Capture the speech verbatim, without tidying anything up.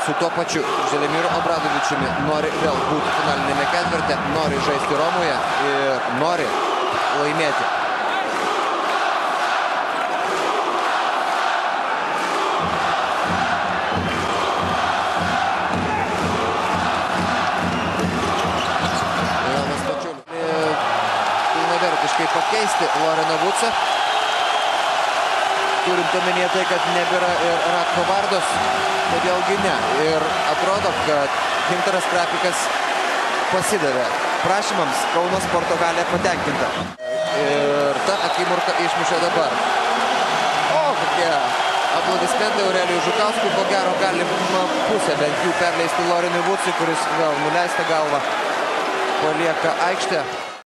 su tuo pačiu Želimiru Obradovičiumi nori vėl būti finalinėme ketverte, nori žaisti Romoje ir nori laimėti. Jonas Mačiulis pilnavertiškai pakeisti Loreną Vucą. Turint omenyje tai, kad nebėra ir Ratko Vardos, kodėlgi ne. Ir atrodo, kad Gintaras Krapikas pasidavė prašymams, Kauno sporto halė patenkinta. Ir ta akimirka išmušė dabar. O, kokie aplodismentai Aurelijui Žukauskui, ko gero galima pusę bent jų perleisti Lorenui Vucui, kuris vėl nuleista galva palieka aikštę.